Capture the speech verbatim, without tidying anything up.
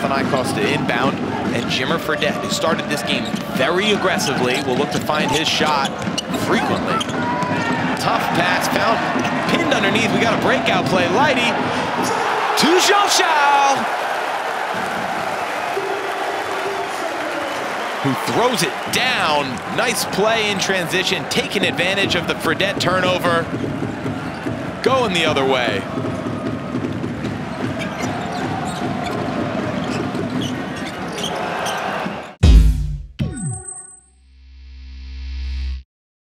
Panathinaikos to inbound. And Jimmer Fredette, who started this game very aggressively, will look to find his shot frequently. Tough pass, found, pinned underneath. We got a breakout play. Lighty to Jean-Charles, who throws it down. Nice play in transition, taking advantage of the Fredette turnover. Going the other way.